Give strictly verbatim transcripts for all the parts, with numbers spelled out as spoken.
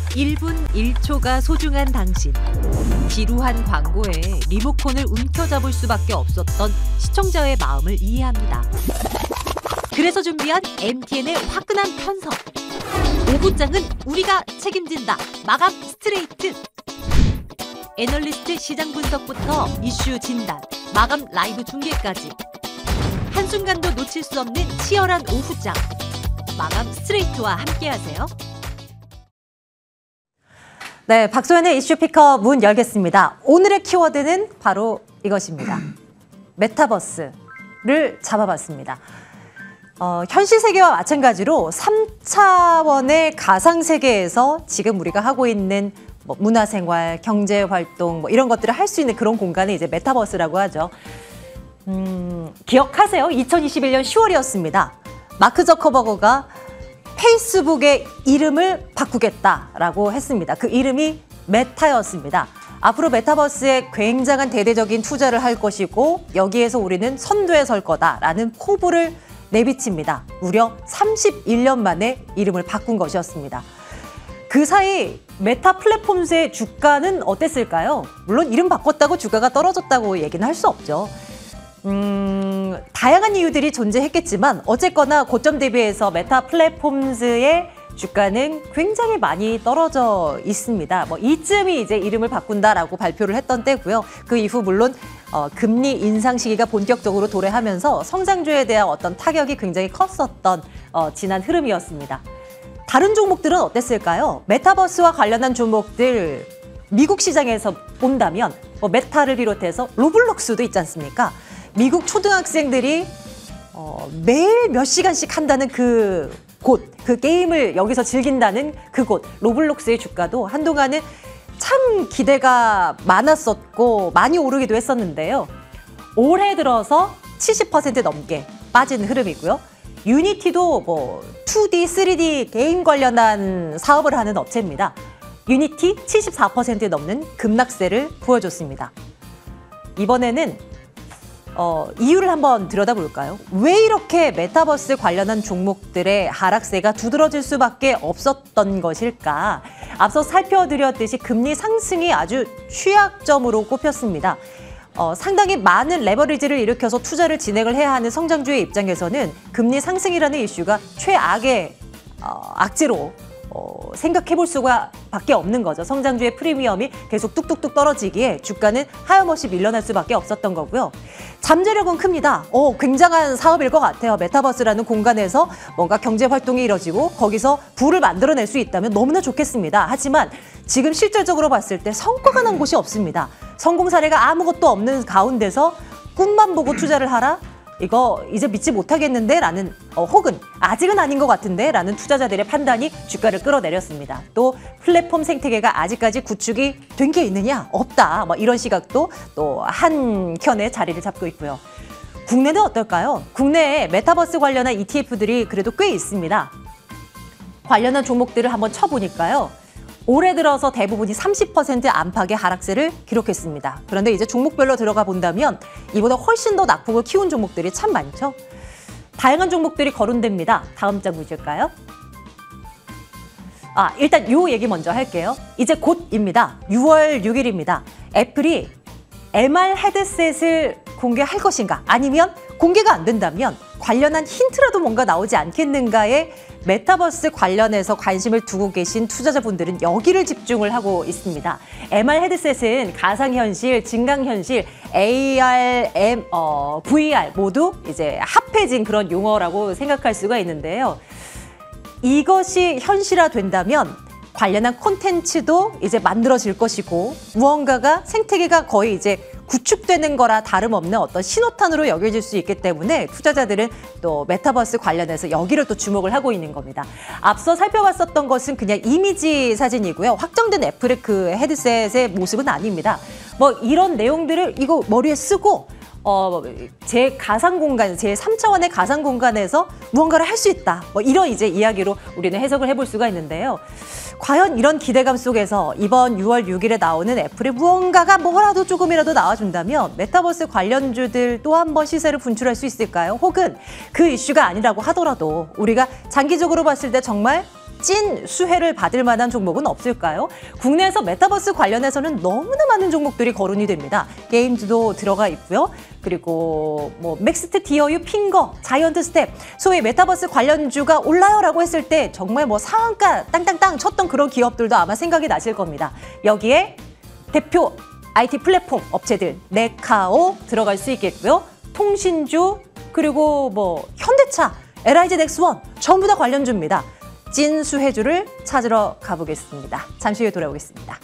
일 분 일 초가 소중한 당신. 지루한 광고에 리모컨을 움켜잡을 수밖에 없었던 시청자의 마음을 이해합니다. 그래서 준비한 엠티엔의 화끈한 편성. 오 분장은 우리가 책임진다. 마감 스트레이트. 애널리스트 시장 분석부터 이슈 진단, 마감 라이브 중계까지. 한순간도 놓칠 수 없는 치열한 오후장. 마감 스트레이트와 함께하세요. 네, 박소연의 이슈 피커 문 열겠습니다. 오늘의 키워드는 바로 이것입니다. 메타버스를 잡아봤습니다. 어, 현실 세계와 마찬가지로 삼 차원의 가상 세계에서 지금 우리가 하고 있는 뭐 문화생활, 경제활동 뭐 이런 것들을 할 수 있는 그런 공간이 이제 메타버스라고 하죠. 음, 기억하세요? 이천이십일 년 시월이었습니다. 마크 저커버거가 페이스북의 이름을 바꾸겠다라고 했습니다. 그 이름이 메타였습니다. 앞으로 메타버스에 굉장한 대대적인 투자를 할 것이고 여기에서 우리는 선두에 설 거다라는 포부를 내비칩니다. 무려 삼십일 년 만에 이름을 바꾼 것이었습니다. 그 사이 메타 플랫폼스의 주가는 어땠을까요? 물론 이름 바꿨다고 주가가 떨어졌다고 얘기는 할 수 없죠. 음, 다양한 이유들이 존재했겠지만 어쨌거나 고점 대비해서 메타 플랫폼스의 주가는 굉장히 많이 떨어져 있습니다. 뭐 이쯤이 이제 이름을 바꾼다라고 발표를 했던 때고요. 그 이후 물론 어, 금리 인상 시기가 본격적으로 도래하면서 성장주에 대한 어떤 타격이 굉장히 컸었던 어, 지난 흐름이었습니다. 다른 종목들은 어땠을까요? 메타버스와 관련한 종목들 미국 시장에서 본다면 뭐 메타를 비롯해서 로블록스도 있지 않습니까? 미국 초등학생들이 어, 매일 몇 시간씩 한다는 그 곳, 그 게임을 여기서 즐긴다는 그곳, 로블록스의 주가도 한동안은 참 기대가 많았었고 많이 오르기도 했었는데요. 올해 들어서 칠십 퍼센트 넘게 빠진 흐름이고요. 유니티도 뭐 투디, 쓰리디 게임 관련한 사업을 하는 업체입니다. 유니티 칠십사 퍼센트 넘는 급락세를 보여줬습니다. 이번에는 어, 이유를 한번 들여다볼까요? 왜 이렇게 메타버스 관련한 종목들의 하락세가 두드러질 수밖에 없었던 것일까? 앞서 살펴드렸듯이 금리 상승이 아주 취약점으로 꼽혔습니다. 어, 상당히 많은 레버리지를 일으켜서 투자를 진행을 해야 하는 성장주의 입장에서는 금리 상승이라는 이슈가 최악의 어, 악재로 어, 생각해볼 수가 밖에 없는 거죠. 성장주의 프리미엄이 계속 뚝뚝뚝 떨어지기에 주가는 하염없이 밀려날 수밖에 없었던 거고요. 잠재력은 큽니다. 어, 굉장한 사업일 것 같아요. 메타버스라는 공간에서 뭔가 경제활동이 이뤄지고 거기서 부를 만들어낼 수 있다면 너무나 좋겠습니다. 하지만 지금 실질적으로 봤을 때 성과가 난 곳이 없습니다. 성공 사례가 아무것도 없는 가운데서 꿈만 보고 투자를 하라? 이거 이제 믿지 못하겠는데? 라는 어, 혹은 아직은 아닌 것 같은데? 라는 투자자들의 판단이 주가를 끌어내렸습니다. 또 플랫폼 생태계가 아직까지 구축이 된 게 있느냐? 없다. 뭐 이런 시각도 또 한켠에 자리를 잡고 있고요. 국내는 어떨까요? 국내에 메타버스 관련한 이티에프들이 그래도 꽤 있습니다. 관련한 종목들을 한번 쳐보니까요. 올해 들어서 대부분이 삼십 퍼센트 안팎의 하락세를 기록했습니다. 그런데 이제 종목별로 들어가 본다면 이보다 훨씬 더 낙폭을 키운 종목들이 참 많죠. 다양한 종목들이 거론됩니다. 다음 장 보실까요? 아, 일단 요 얘기 먼저 할게요. 이제 곧입니다. 유월 육일입니다. 애플이 엠알 헤드셋을 공개할 것인가? 아니면 공개가 안 된다면 관련한 힌트라도 뭔가 나오지 않겠는가에 메타버스 관련해서 관심을 두고 계신 투자자분들은 여기를 집중을 하고 있습니다. 엠알 헤드셋은 가상현실, 증강현실, 에이알, M, 어, 브이알 모두 이제 합해진 그런 용어라고 생각할 수가 있는데요. 이것이 현실화된다면 관련한 콘텐츠도 이제 만들어질 것이고 무언가가 생태계가 거의 이제 구축되는 거라 다름없는 어떤 신호탄으로 여겨질 수 있기 때문에 투자자들은 또 메타버스 관련해서 여기를 또 주목을 하고 있는 겁니다. 앞서 살펴봤었던 것은 그냥 이미지 사진이고요. 확정된 애플의 그 헤드셋의 모습은 아닙니다. 뭐 이런 내용들을 이거 머리에 쓰고 어, 제 가상 공간, 제 삼 차원의 가상 공간에서 무언가를 할 수 있다. 뭐 이런 이제 이야기로 우리는 해석을 해볼 수가 있는데요. 과연 이런 기대감 속에서 이번 유월 육일에 나오는 애플의 무언가가 뭐라도 조금이라도 나와준다면 메타버스 관련주들 또 한 번 시세를 분출할 수 있을까요? 혹은 그 이슈가 아니라고 하더라도 우리가 장기적으로 봤을 때 정말 찐 수혜를 받을 만한 종목은 없을까요? 국내에서 메타버스 관련해서는 너무나 많은 종목들이 거론이 됩니다. 게임즈도 들어가 있고요. 그리고 뭐 맥스트 디어유, 핑거, 자이언트 스텝, 소위 메타버스 관련주가 올라요라고 했을 때 정말 뭐 상한가 땅땅땅 쳤던 그런 기업들도 아마 생각이 나실 겁니다. 여기에 대표 아이티 플랫폼 업체들 네카오 들어갈 수 있겠고요. 통신주 그리고 뭐 현대차, 엘아이지 넥스원 전부 다 관련주입니다. 찐 수혜주를 찾으러 가보겠습니다. 잠시 후에 돌아오겠습니다.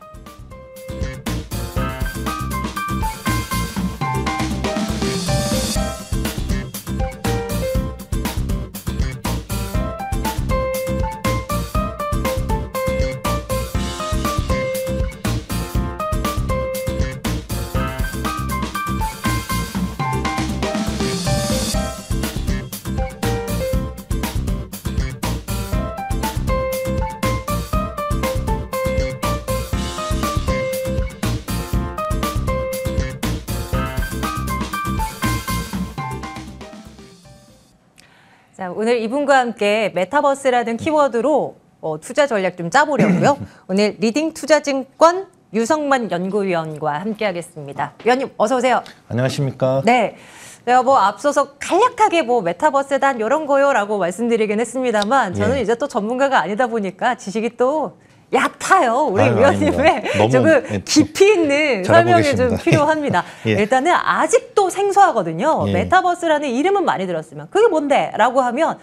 자, 오늘 이분과 함께 메타버스라는 키워드로 어, 투자 전략 좀 짜보려고요. 오늘 리딩 투자증권 유성만 연구위원과 함께하겠습니다. 위원님 어서 오세요. 안녕하십니까? 네. 제가 뭐 앞서서 간략하게 뭐 메타버스단 이런 거요라고 말씀드리긴 했습니다만 저는 예. 이제 또 전문가가 아니다 보니까 지식이 또 얕아요. 우리 아유, 위원님의 너무, 조금 예, 깊이 있는 잘하고 설명이 좀 계십니다. 필요합니다. 예. 일단은 아직도 생소하거든요. 예. 메타버스라는 이름은 많이 들었으면 그게 뭔데? 라고 하면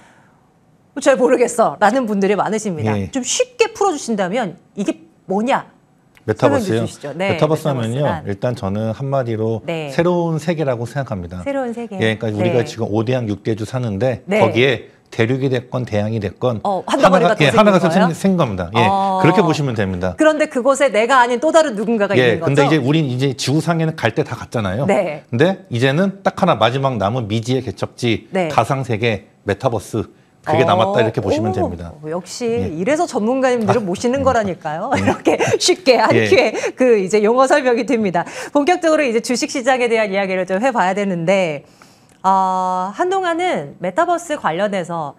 잘 모르겠어 라는 분들이 많으십니다. 예. 좀 쉽게 풀어주신다면 이게 뭐냐? 메타버스요? 설명 주시죠. 네, 메타버스 하면요. 메타버스란. 일단 저는 한마디로 네. 새로운 세계라고 생각합니다. 새로운 세계. 예, 그러니까 우리가 네. 지금 지금 오대양 육대주 사는데 네. 거기에 대륙이 됐건 대양이 됐건 어, 한 덩어리가 더 예, 생긴 하나가 거예요? 생- 생긴 겁니다. 예, 어. 그렇게 보시면 됩니다. 그런데 그곳에 내가 아닌 또 다른 누군가가 예, 있는 거죠? 근데 이제 우린 이제 지구상에는 갈 때 다 갔잖아요. 네. 근데 이제는 딱 하나 마지막 남은 미지의 개척지 네. 가상세계 메타버스 그게 어, 남았다 이렇게 보시면 오, 됩니다. 역시 예. 이래서 전문가님들을 모시는 음. 거라니까요. 이렇게 쉽게 한 예. 큐에 그 이제 용어 설명이 됩니다. 본격적으로 이제 주식 시장에 대한 이야기를 좀 해봐야 되는데 어, 한동안은 메타버스 관련해서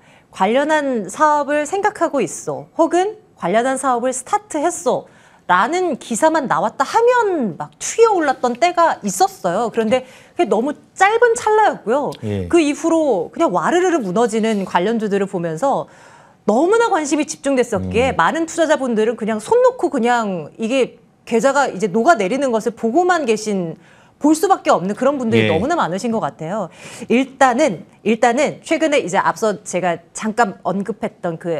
관련한 사업을 생각하고 있어. 혹은 관련한 사업을 스타트했어. 라는 기사만 나왔다 하면 막 튀어 올랐던 때가 있었어요. 그런데 그게 너무 짧은 찰나였고요. 예. 그 이후로 그냥 와르르르 무너지는 관련주들을 보면서 너무나 관심이 집중됐었기에 음. 많은 투자자분들은 그냥 손 놓고 그냥 이게 계좌가 이제 녹아내리는 것을 보고만 계신 볼 수밖에 없는 그런 분들이 예. 너무나 많으신 것 같아요. 일단은 일단은 최근에 이제 앞서 제가 잠깐 언급했던 그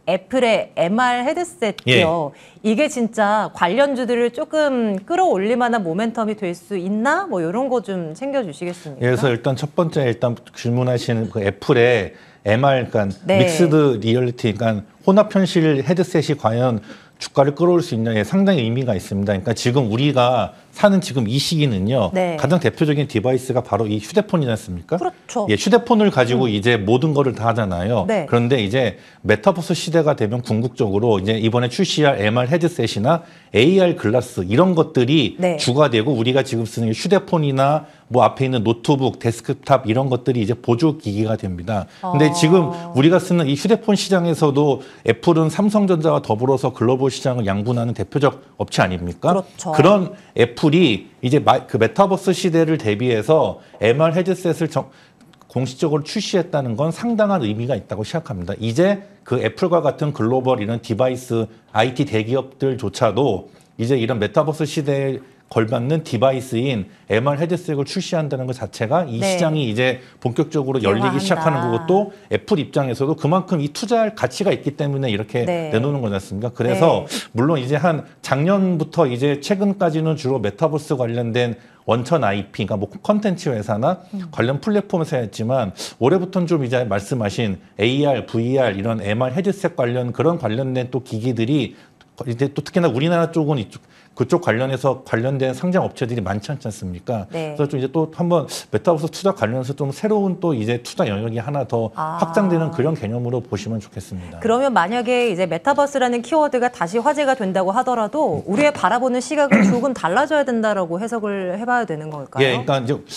애플의 엠알 헤드셋이요. 예. 이게 진짜 관련주들을 조금 끌어올릴 만한 모멘텀이 될 수 있나? 뭐 이런 거 좀 챙겨주시겠습니까? 예, 그래서 일단 첫 번째 일단 질문하시는 그 애플의 엠알, 그러니까 네. 믹스드 리얼리티, 그러니까 혼합 현실 헤드셋이 과연 주가를 끌어올 수 있냐에 상당히 의미가 있습니다. 그러니까 지금 우리가 사는 지금 이 시기는요. 네. 가장 대표적인 디바이스가 바로 이 휴대폰이지 않습니까? 그렇죠. 예, 휴대폰을 가지고 이제 모든 거를 다 하잖아요. 네. 그런데 이제 메타버스 시대가 되면 궁극적으로 이제 이번에 출시할 엠알 헤드셋이나 에이알 글라스 이런 것들이 네. 주가 되고 우리가 지금 쓰는 휴대폰이나 뭐 앞에 있는 노트북, 데스크탑 이런 것들이 이제 보조 기기가 됩니다. 근데 어. 지금 우리가 쓰는 이 휴대폰 시장에서도 애플은 삼성전자와 더불어서 글로벌 시장을 양분하는 대표적 업체 아닙니까? 그렇죠. 그런 애플이 이제 마, 그 메타버스 시대를 대비해서 엠알 헤드셋을 정, 공식적으로 출시했다는 건 상당한 의미가 있다고 생각합니다. 이제 그 애플과 같은 글로벌 이런 디바이스 아이티 대기업들조차도 이제 이런 메타버스 시대에 걸맞는 디바이스인 엠알 헤드셋을 출시한다는 것 자체가 이 네. 시장이 이제 본격적으로 열리기 개화한다. 시작하는 거고 애플 입장에서도 그만큼 이 투자할 가치가 있기 때문에 이렇게 네. 내놓는 거지 않습니까? 그래서 네. 물론 이제 한 작년부터 이제 최근까지는 주로 메타버스 관련된 원천 아이피, 그러니까 뭐 컨텐츠 회사나 음. 관련 플랫폼에서 했지만 올해부터는 좀 이제 말씀하신 에이알, 브이알 이런 엠알 헤드셋 관련 그런 관련된 또 기기들이 이제 또 특히나 우리나라 쪽은 이쪽 그쪽 관련해서 관련된 상장 업체들이 많지 않지 않습니까? 네. 그래서 좀 이제 또 한번 메타버스 투자 관련해서 좀 새로운 또 이제 투자 영역이 하나 더 아. 확장되는 그런 개념으로 보시면 좋겠습니다. 그러면 만약에 이제 메타버스라는 키워드가 다시 화제가 된다고 하더라도 우리의 바라보는 시각은 조금 달라져야 된다라고 해석을 해봐야 되는 걸까요? 예, 그러니까 이제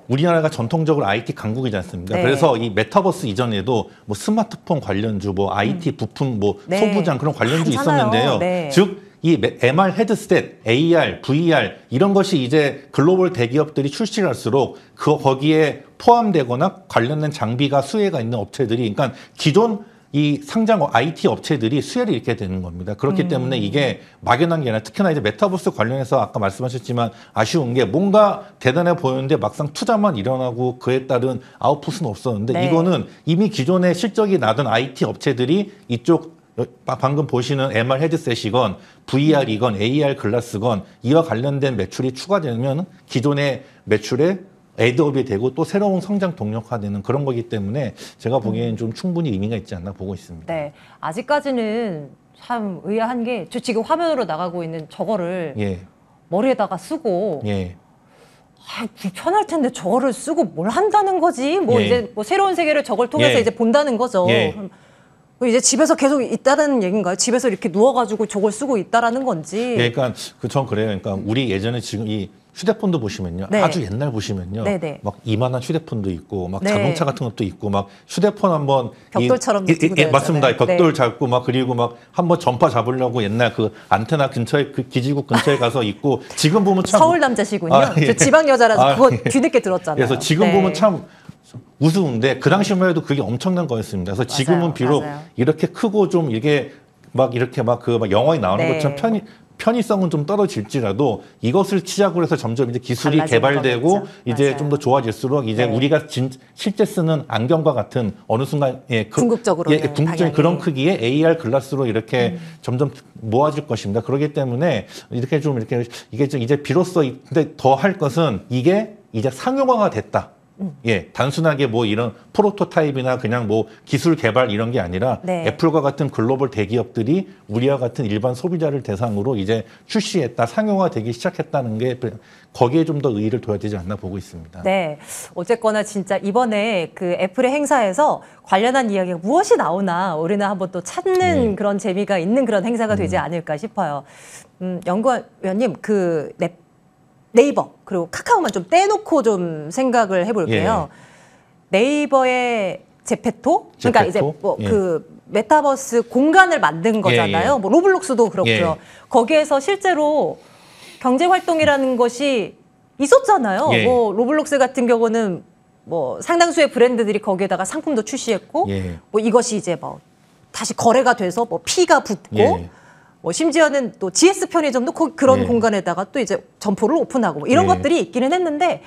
우리나라가 전통적으로 아이티 강국이지 않습니까? 네. 그래서 이 메타버스 이전에도 뭐 스마트폰 관련주, 뭐 아이티 부품, 뭐 네. 소부장 그런 관련주 많잖아요. 있었는데요. 네. 즉 이 엠알 헤드셋, 에이알, 브이알 이런 것이 이제 글로벌 대기업들이 출시를 할수록 그 거기에 포함되거나 관련된 장비가 수혜가 있는 업체들이, 그러니까 기존 이 상장 아이티 업체들이 수혜를 잃게 되는 겁니다. 그렇기 음. 때문에 이게 막연한 게 아니라 특히나 이제 메타버스 관련해서 아까 말씀하셨지만 아쉬운 게 뭔가 대단해 보였는데 막상 투자만 일어나고 그에 따른 아웃풋은 없었는데 네. 이거는 이미 기존에 실적이 나던 아이티 업체들이 이쪽 방금 보시는 엠알 헤드셋이건 브이알이건 에이알 글라스건 이와 관련된 매출이 추가되면 기존의 매출에 애드업이 되고 또 새로운 성장 동력화되는 그런 거기 때문에 제가 보기에는 좀 충분히 의미가 있지 않나 보고 있습니다. 네, 아직까지는 참 의아한 게 저 지금 화면으로 나가고 있는 저거를 예, 머리에다가 쓰고 예, 아, 불편할 텐데 저거를 쓰고 뭘 한다는 거지? 뭐 예. 이제 뭐 새로운 세계를 저걸 통해서 예. 이제 본다는 거죠. 예. 그럼 뭐 이제 집에서 계속 있다는 얘기인가요? 집에서 이렇게 누워가지고 저걸 쓰고 있다라는 건지. 예, 그러니까 그전 그래요. 그러니까 우리 예전에 지금 이 휴대폰도 보시면요. 네. 아주 옛날 보시면요. 네네. 막 이만한 휴대폰도 있고 막 네. 자동차 같은 것도 있고 막 휴대폰 한번 벽돌처럼 이, 이, 들고 이, 예, 맞습니다. 다녔잖아요. 벽돌 네. 잡고 막 그리고 막 한번 전파 잡으려고 옛날 그 안테나 근처에 그 기지국 근처에 가서 있고 지금 보면 참 서울 남자시군요. 아, 예. 저 지방 여자라서 아, 그거 예. 뒤늦게 들었잖아요. 그래서 지금 네. 보면 참 우스운데 그 당시만 해도 그게 엄청난 거였습니다. 그래서 지금은 맞아요, 비록 맞아요. 이렇게 크고 좀 이게 막 이렇게 막 그 막 영화에 나오는 네. 것처럼 편의 편의성은 좀 떨어질지라도 이것을 시작으로 해서 점점 이제 기술이 달라지는 개발되고 거겠죠. 이제 맞아요. 좀 더 좋아질수록 이제 네. 우리가 진, 실제 쓰는 안경과 같은 어느 순간 예, 그, 궁극적으로는 예, 궁극적인 방향이. 그런 크기의 에이알 글라스로 이렇게 음. 점점 모아질 것입니다. 그렇기 때문에 이렇게 좀 이렇게 이게 좀 이제 비로소 이- 근데 더 할 것은 이게 이제 상용화가 됐다. 음. 예, 단순하게 뭐 이런 프로토타입이나 그냥 뭐 기술 개발 이런 게 아니라 네. 애플과 같은 글로벌 대기업들이 우리와 같은 일반 소비자를 대상으로 이제 출시했다, 상용화되기 시작했다는 게 거기에 좀 더 의의를 둬야 되지 않나 보고 있습니다. 네. 어쨌거나 진짜 이번에 그 애플의 행사에서 관련한 이야기가 무엇이 나오나 우리는 한번 또 찾는 네. 그런 재미가 있는 그런 행사가 되지 않을까 싶어요. 음, 연구위원님, 그 네, 네이버 그리고 카카오만 좀 떼놓고 좀 생각을 해볼게요. 네이버의 제페토? 그러니까 이제 제페토? 뭐 예. 그 메타버스 공간을 만든 거잖아요. 예, 예. 뭐 로블록스도 그렇고요. 예. 거기에서 실제로 경제 활동이라는 것이 있었잖아요. 예. 뭐 로블록스 같은 경우는 뭐 상당수의 브랜드들이 거기에다가 상품도 출시했고, 예. 뭐 이것이 이제 뭐 다시 거래가 돼서 뭐 피가 붙고, 예. 뭐 심지어는 또 지에스 편의점도 그- 그런 예. 공간에다가 또 이제 점포를 오픈하고 뭐 이런 예. 것들이 있기는 했는데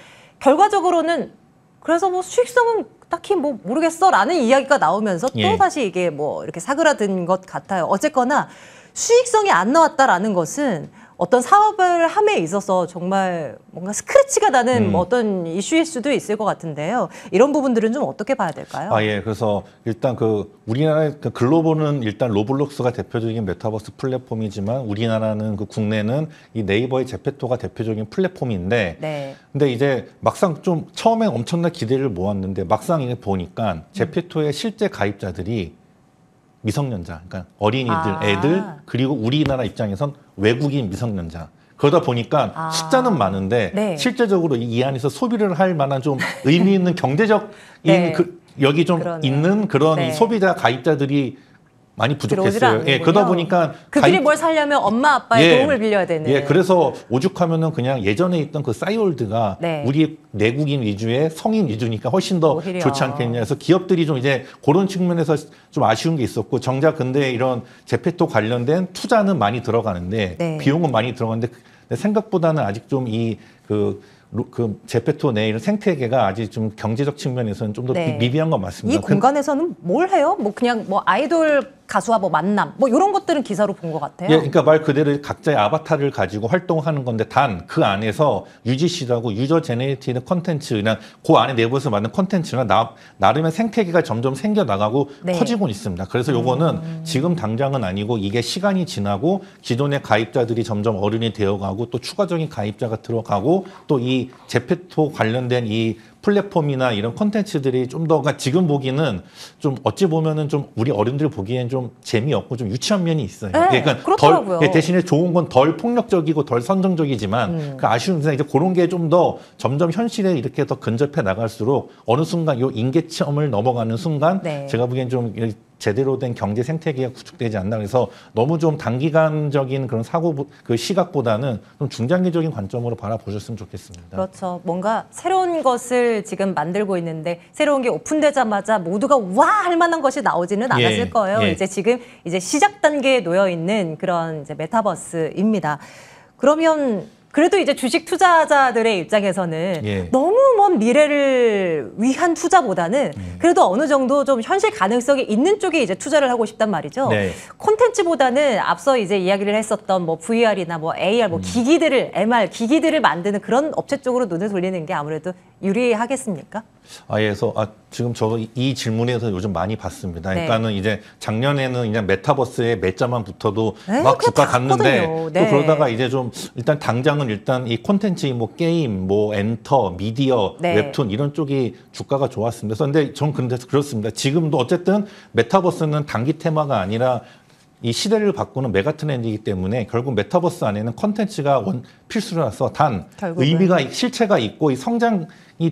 결과적으로는 그래서 뭐 수익성은 딱히 뭐 모르겠어라는 이야기가 나오면서 또 예. 다시 이게 뭐 이렇게 사그라든 것 같아요. 어쨌거나 수익성이 안 나왔다라는 것은 어떤 사업을 함에 있어서 정말 뭔가 스크래치가 나는 음. 뭐 어떤 이슈일 수도 있을 것 같은데요. 이런 부분들은 좀 어떻게 봐야 될까요? 아, 예. 그래서 일단 그 우리나라의 그 글로벌은 일단 로블록스가 대표적인 메타버스 플랫폼이지만 우리나라는 그 국내는 이 네이버의 제페토가 대표적인 플랫폼인데 네. 근데 이제 막상 좀 처음엔 엄청난 기대를 모았는데 막상 이게 보니까 제페토의 실제 가입자들이 미성년자, 그러니까 어린이들, 아. 애들, 그리고 우리나라 입장에선 외국인 미성년자. 그러다 보니까 아. 숫자는 많은데 네. 실제적으로 이 안에서 소비를 할 만한 좀 의미 있는 경제적 네. 그 여기 좀 그러네요. 있는 그런 네. 이 소비자 가입자들이 많이 들어오질 부족했어요. 않는군요. 예, 그러다 보니까 그들이 가입- 뭘 살려면 엄마 아빠의 예. 도움을 빌려야 되는. 예, 그래서 오죽하면은 그냥 예전에 있던 그 싸이월드가 네. 우리 내국인 위주의 성인 위주니까 훨씬 더 오히려. 좋지 않겠냐 해서 기업들이 좀 이제 그런 측면에서 좀 아쉬운 게 있었고 정작 근데 이런 제페토 관련된 투자는 많이 들어가는데 네. 비용은 많이 들어가는데 생각보다는 아직 좀 이 그 그 제페토 내 이런 생태계가 아직 좀 경제적 측면에서는 좀 더 네. 미비한 건 이 맞습니다. 공간에서는 뭘 해요? 뭐 그냥 뭐 아이돌 가수와 뭐 만남 뭐 이런 것들은 기사로 본 것 같아요. 예, 그러니까 말 그대로 각자의 아바타를 가지고 활동하는 건데 단 그 안에서 유지씨라고 유저 제네레이티드 컨텐츠 그냥 그 안에 내부에서 만든 컨텐츠가 나, 나름의 생태계가 점점 생겨 나가고 네. 커지고 있습니다. 그래서 요거는 음. 지금 당장은 아니고 이게 시간이 지나고 기존의 가입자들이 점점 어른이 되어가고 또 추가적인 가입자가 들어가고 또 이 제페토 관련된 이 플랫폼이나 이런 콘텐츠들이 좀 더, 그러니까 지금 보기는 좀 어찌 보면은 좀 우리 어른들 보기엔 좀 재미없고 좀 유치한 면이 있어요. 네, 그러니까 그렇더라고요. 덜, 대신에 좋은 건 덜 폭력적이고 덜 선정적이지만 음. 그 아쉬운 점 이제 그런 게 좀 더 점점 현실에 이렇게 더 근접해 나갈수록 어느 순간 요 인계점을 넘어가는 순간 네. 제가 보기엔 좀 제대로 된 경제 생태계가 구축되지 않나 그래서 너무 좀 단기간적인 그런 사고 그 시각보다는 좀 중장기적인 관점으로 바라보셨으면 좋겠습니다. 그렇죠. 뭔가 새로운 것을 지금 만들고 있는데 새로운 게 오픈되자마자 모두가 와 할 만한 것이 나오지는 예, 않았을 거예요. 예. 이제 지금 이제 시작 단계에 놓여 있는 그런 이제 메타버스입니다. 그러면 그래도 이제 주식 투자자들의 입장에서는 예. 너무 먼 미래를 위한 투자보다는 그래도 어느 정도 좀 현실 가능성이 있는 쪽에 이제 투자를 하고 싶단 말이죠. 네. 콘텐츠보다는 앞서 이제 이야기를 했었던 뭐 브이알이나 뭐 에이알, 뭐 기기들을 엠알 기기들을 만드는 그런 업체 쪽으로 눈을 돌리는 게 아무래도 유리하겠습니까? 아, 예, 그래서 아, 지금 저 이 질문에서 요즘 많이 받습니다. 네. 그러니까는 이제 작년에는 그냥 메타버스에 몇 자만 붙어도 네, 막 그게 주가 다 갔는데 갔거든요. 또 네. 그러다가 이제 좀 일단 당장은 일단 이 콘텐츠, 뭐 게임, 뭐 엔터, 미디어, 네. 웹툰 이런 쪽이 주가가 좋았습니다. 그래서 근데 전 근데 그렇습니다. 지금도 어쨌든 메타버스는 단기 테마가 아니라 이 시대를 바꾸는 메가 트렌드이기 때문에 결국 메타버스 안에는 컨텐츠가 원 필수라서 단 결국은. 의미가 실체가 있고 이 성장이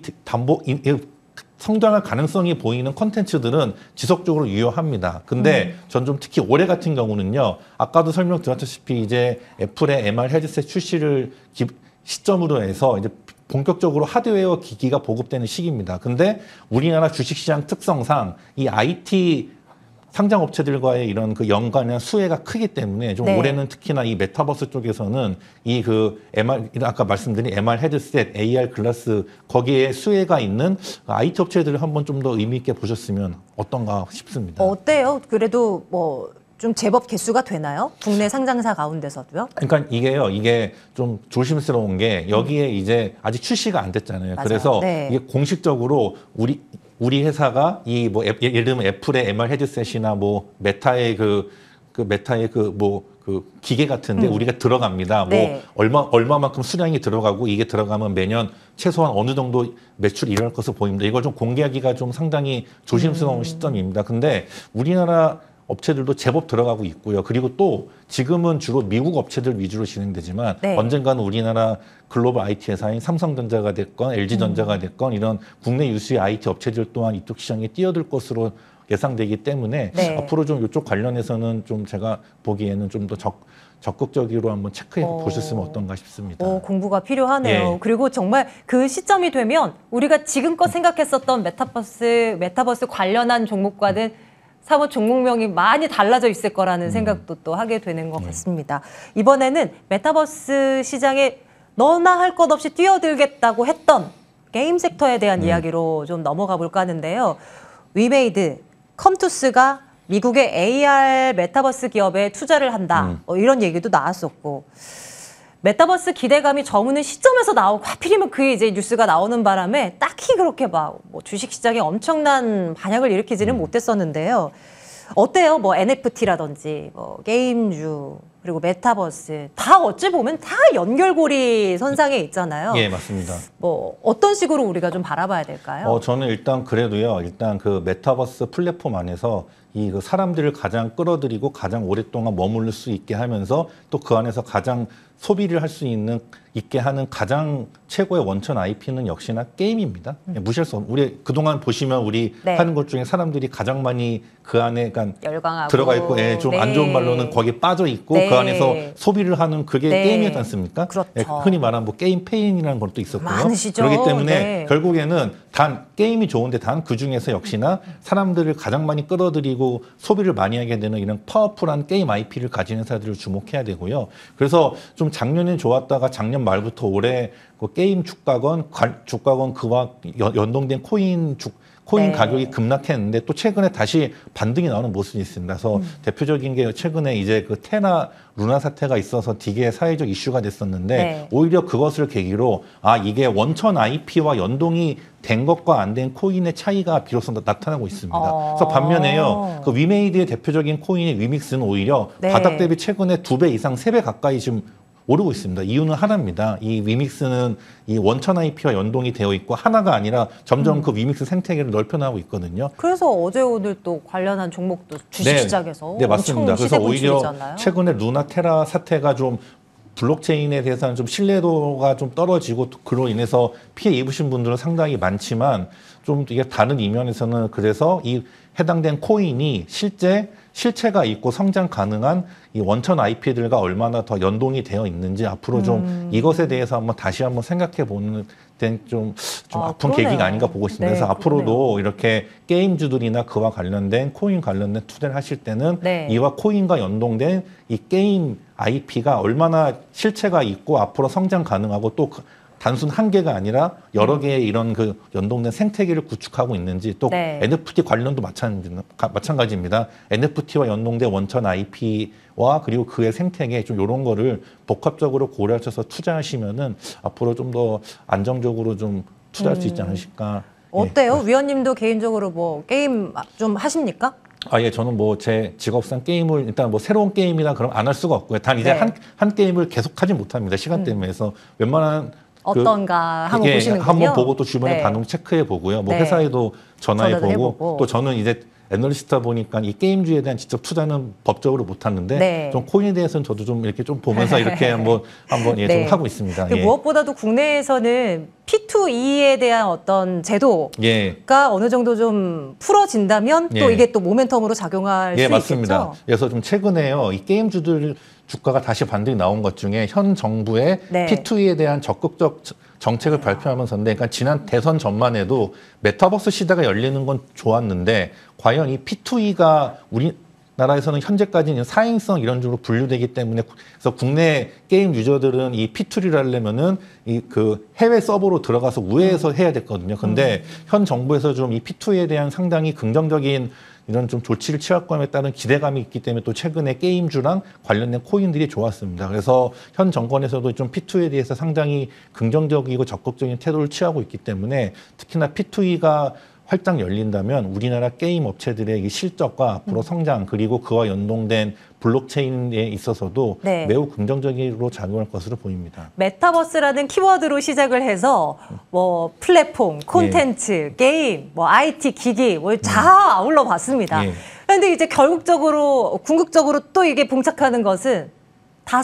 담보 이- 이 성장할 가능성이 보이는 컨텐츠들은 지속적으로 유효합니다. 근데 음. 전 좀 특히 올해 같은 경우는요. 아까도 설명드렸다시피 이제 애플의 엠알 헤드셋 출시를 기, 시점으로 해서 이제 본격적으로 하드웨어 기기가 보급되는 시기입니다. 근데 우리나라 주식시장 특성상 이 아이티 상장 업체들과의 이런 그 연관이나 수혜가 크기 때문에 좀 네. 올해는 특히나 이 메타버스 쪽에서는 이 그 엠알 아까 말씀드린 엠알 헤드셋, 에이알 글라스 거기에 수혜가 있는 아이티 업체들을 한번 좀 더 의미 있게 보셨으면 어떤가 싶습니다. 어때요? 그래도 뭐 좀 제법 개수가 되나요? 국내 상장사 가운데서도요? 그러니까 이게요, 이게 좀 조심스러운 게 여기에 이제 아직 출시가 안 됐잖아요. 맞아요. 그래서 네. 이게 공식적으로 우리 우리 회사가 이 뭐 예를 들면 애플의 엠알 헤드셋이나 뭐 메타의 그, 그 메타의 그 뭐 그 기계 같은데 음. 우리가 들어갑니다. 네. 뭐 얼마 얼마만큼 수량이 들어가고 이게 들어가면 매년 최소한 어느 정도 매출이 일어날 것으로 보입니다. 이걸 좀 공개하기가 좀 상당히 조심스러운 음. 시점입니다. 근데 우리나라 업체들도 제법 들어가고 있고요. 그리고 또 지금은 주로 미국 업체들 위주로 진행되지만 네. 언젠가는 우리나라 글로벌 아이티 회사인 삼성전자가 됐건 엘지전자가 됐건 이런 국내 유수의 아이티 업체들 또한 이쪽 시장에 뛰어들 것으로 예상되기 때문에 네. 앞으로 좀 이쪽 관련해서는 좀 제가 보기에는 좀 더 적, 적극적으로 한번 체크해 어. 보셨으면 어떤가 싶습니다. 오, 공부가 필요하네요. 예. 그리고 정말 그 시점이 되면 우리가 지금껏 생각했었던 메타버스, 메타버스 관련한 종목과는 사뭇 종목명이 많이 달라져 있을 거라는 생각도 또 하게 되는 것 같습니다. 이번에는 메타버스 시장에 너나 할 것 없이 뛰어들겠다고 했던 게임 섹터에 대한 이야기로 좀 넘어가 볼까 하는데요. 위메이드, 컴투스가 미국의 에이알 메타버스 기업에 투자를 한다. 음. 어, 이런 얘기도 나왔었고. 메타버스 기대감이 저무는 시점에서 나오고 하필이면 그게 이제 뉴스가 나오는 바람에 딱히 그렇게 막 뭐 주식시장에 엄청난 반향을 일으키지는 못했었는데요. 어때요? 뭐 엔에프티라든지 뭐 게임주 그리고 메타버스 다 어찌 보면 다 연결고리 선상에 있잖아요. 예, 맞습니다. 뭐 어떤 식으로 우리가 좀 바라봐야 될까요? 어, 저는 일단 그래도요, 일단 그 메타버스 플랫폼 안에서 이 그 사람들을 가장 끌어들이고 가장 오랫동안 머무를 수 있게 하면서 또 그 안에서 가장 소비를 할 수 있는 있게 하는 가장 최고의 원천 아이피는 역시나 게임입니다. 음. 무시할 수 없는. 우리 그동안 보시면 우리 네. 하는 것 중에 사람들이 가장 많이 그 안에 그러니까 열광하고 들어가 있고, 예, 좀 안 네. 좋은 말로는 거기에 빠져 있고 네. 그 안에서 소비를 하는 그게 네. 게임이지 않습니까? 그렇죠. 예, 흔히 말하는 뭐 게임 페인이라는 것도 있었고요. 많으시죠. 그렇기 때문에 네. 결국에는 단 게임이 좋은데 단 그 중에서 역시나 사람들을 가장 많이 끌어들이고 소비를 많이 하게 되는 이런 파워풀한 게임 아이피를 가진 회사들을 주목해야 되고요. 그래서 좀 작년엔 좋았다가 작년 말부터 올해 그 게임 주가건 주가건 그와 연동된 코인 주 코인 네. 가격이 급락했는데 또 최근에 다시 반등이 나오는 모습이 있습니다. 그래서 음. 대표적인 게 최근에 이제 그 테나 루나 사태가 있어서 되게 사회적 이슈가 됐었는데 네. 오히려 그것을 계기로 아 이게 원천 아이피와 연동이 된 것과 안 된 코인의 차이가 비로소 나타나고 있습니다. 어. 그래서 반면에요, 그 위메이드의 대표적인 코인의 위믹스는 오히려 네. 바닥 대비 최근에 두 배 이상, 세 배 가까이 지금 오르고 있습니다. 이유는 하나입니다. 이 위믹스는 이 원천 아이피와 연동이 되어 있고 하나가 아니라 점점 음. 그 위믹스 생태계를 넓혀나가고 있거든요. 그래서 어제 오늘 또 관련한 종목도 주식시장에서 네, 맞습니다. 그래서 오히려 분출이잖아요. 최근에 루나 테라 사태가 좀 블록체인에 대해서는 좀 신뢰도가 좀 떨어지고 그로 인해서 피해 입으신 분들은 상당히 많지만 좀 이게 다른 이면에서는 그래서 이 해당된 코인이 실제 실체가 있고 성장 가능한 이 원천 아이피들과 얼마나 더 연동이 되어 있는지 앞으로 좀 음. 이것에 대해서 한번 다시 한번 생각해 보는 좀, 좀 아, 아픈 그러네요. 계기가 아닌가 보고 있습니다. 네, 그래서 앞으로도 그러네요. 이렇게 게임주들이나 그와 관련된 코인 관련된 투자를 하실 때는 네. 이와 코인과 연동된 이 게임 아이피가 얼마나 실체가 있고 앞으로 성장 가능하고 또 그- 단순 한 개가 아니라 여러 개의 이런 그 연동된 생태계를 구축하고 있는지 또 네. 엔에프티 관련도 마찬가지입니다. 엔에프티와 연동된 원천 아이피와 그리고 그의 생태계 좀 이런 거를 복합적으로 고려하셔서 투자하시면은 앞으로 좀 더 안정적으로 좀 투자할 수 있지 않으실까. 어때요? 예. 위원님도 개인적으로 뭐 게임 좀 하십니까? 아, 예, 저는 뭐 제 직업상 게임을 일단 뭐 새로운 게임이나 그럼 안 할 수가 없고요. 단 이제 네. 한, 한 게임을 계속 하지 못합니다. 시간 때문에. 그래서 웬만한 그 어떤가 한번 예, 보시는군요. 한번 보고 또 주변에 네. 반응 체크해 보고요. 뭐 네. 회사에도 전화해 전화도 보고 해보고. 또 저는 이제 애널리스트다 보니까 이 게임주에 대한 직접 투자는 법적으로 못 하는데 네. 좀 코인에 대해서는 저도 좀 이렇게 좀 보면서 이렇게 한번 한번 예, 네. 좀 하고 있습니다. 그 예. 무엇보다도 국내에서는 피 투 이에 대한 어떤 제도가 예. 어느 정도 좀 풀어진다면 또 예. 이게 또 모멘텀으로 작용할 예, 수 맞습니다. 있겠죠. 그래서 좀 최근에요, 이 게임주들 주가가 다시 반등이 나온 것 중에 현 정부의 네. 피 투 이에 대한 적극적 정책을 발표하면서인데, 그러니까 지난 대선 전만 해도 메타버스 시대가 열리는 건 좋았는데, 과연 이 피 투 이가 우리나라에서는 현재까지는 사행성 이런 쪽으로 분류되기 때문에, 그래서 국내 게임 유저들은 이 피 투 이를 하려면은 이 그 해외 서버로 들어가서 우회해서 해야 됐거든요. 근데 현 정부에서 좀 이 피 투 이에 대한 상당히 긍정적인 이런 좀 조치를 취할 것에 따른 기대감이 있기 때문에 또 최근에 게임주랑 관련된 코인들이 좋았습니다. 그래서 현 정권에서도 좀 피 투 이에 대해서 상당히 긍정적이고 적극적인 태도를 취하고 있기 때문에 특히나 피 투 이가 활짝 열린다면 우리나라 게임 업체들의 이 실적과 앞으로 성장 그리고 그와 연동된 블록체인에 있어서도 네. 매우 긍정적으로 작용할 것으로 보입니다. 메타버스라는 키워드로 시작을 해서 뭐 플랫폼, 콘텐츠, 게임, 뭐 아이티, 기기 뭐 다 아울러 봤습니다. 예. 그런데 이제 결국적으로 궁극적으로 또 이게 봉착하는 것은 다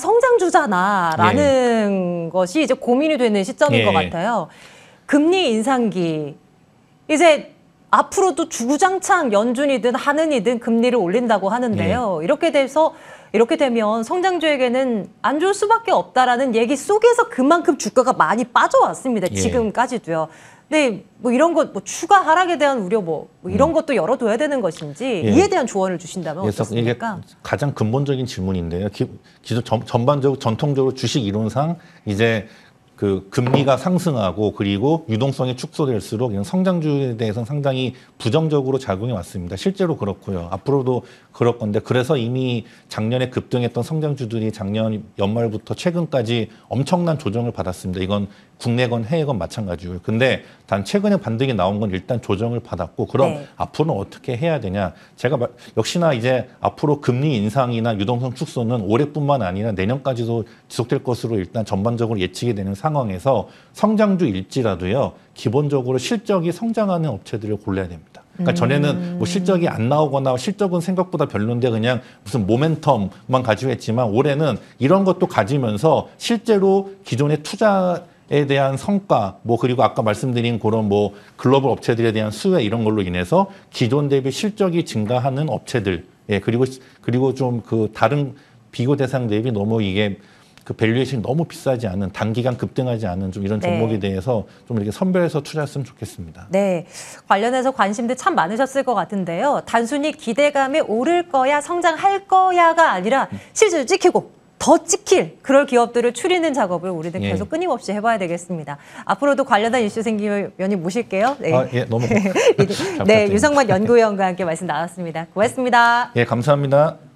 성장주잖아라는 것이 이제 고민이 되는 시점인 예. 것 같아요. 금리 인상기 이제 앞으로도 주구장창 연준이든 하는이든 금리를 올린다고 하는데요. 이렇게 돼서 이렇게 되면 성장주에게는 안 좋을 수밖에 없다라는 얘기 속에서 그만큼 주가가 많이 빠져왔습니다. 예. 지금까지도요. 근데 뭐 이런 것, 뭐 추가 하락에 대한 우려, 뭐, 뭐 이런 것도 열어둬야 되는 것인지 예. 이에 대한 조언을 주신다면 그래서 이게 어떻습니까? 가장 근본적인 질문인데요. 기, 기존 전, 전반적으로 전통적으로 주식 이론상 이제 그 금리가 상승하고 그리고 유동성이 축소될수록 이런 성장주에 대해서는 상당히 부정적으로 작용해 왔습니다. 실제로 그렇고요. 앞으로도 그럴 건데 그래서 이미 작년에 급등했던 성장주들이 작년 연말부터 최근까지 엄청난 조정을 받았습니다. 이건 국내건 해외건 마찬가지고요. 근데 단 최근에 반등이 나온 건 일단 조정을 받았고 그럼 네. 앞으로는 어떻게 해야 되냐. 제가 말- 역시나 이제 앞으로 금리 인상이나 유동성 축소는 올해뿐만 아니라 내년까지도 지속될 것으로 일단 전반적으로 예측이 되는 상황에서 성장주일지라도요. 기본적으로 실적이 성장하는 업체들을 골라야 됩니다. 그러니까 전에는 뭐 실적이 안 나오거나 실적은 생각보다 별론데 그냥 무슨 모멘텀만 가지고 했지만 올해는 이런 것도 가지면서 실제로 기존의 투자에 대한 성과, 뭐 그리고 아까 말씀드린 그런 뭐 글로벌 업체들에 대한 수혜 이런 걸로 인해서 기존 대비 실적이 증가하는 업체들, 예 그리고 그리고 좀 그 다른 비교 대상 대비 너무 이게 그 밸류에이션이 너무 비싸지 않은 단기간 급등하지 않은 좀 이런 네. 종목에 대해서 좀 이렇게 선별해서 투자했으면 좋겠습니다. 네, 관련해서 관심들 참 많으셨을 것 같은데요. 단순히 기대감에 오를 거야, 성장할 거야가 아니라 실제로 찍히고 더 찍힐 그럴 기업들을 추리는 작업을 우리는 예. 계속 끊임없이 해봐야 되겠습니다. 앞으로도 관련한 이슈 생기면 위원님 모실게요. 네, 아, 예, 너무 잘 네 부탁드립니다. 유성만 연구위원과 함께 말씀 나눴습니다. 고맙습니다. 예, 감사합니다.